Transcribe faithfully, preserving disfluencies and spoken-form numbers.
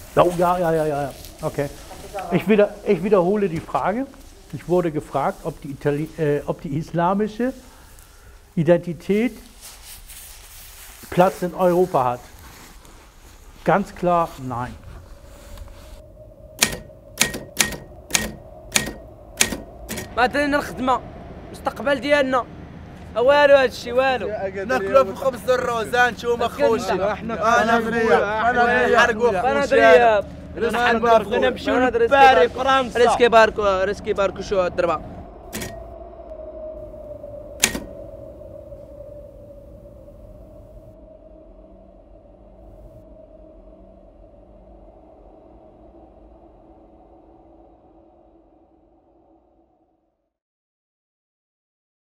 Oh, ja, ja, ja, ja, okay. Ich, wieder, ich wiederhole die Frage. Ich wurde gefragt, ob die, Itali äh, ob die islamische Identität Platz in Europa hat. Ganz klar, nein. ما درنا الخدمة المستقبل ديالنا والو هادشي والو ناكلوا في الخبز الروزان شوما خوشي احنا انا غريب انا نحرقوا انا غريب نحرقوا نمشيو لباري فرنسا ريسكي باركو ريسكي باركو شو الضربه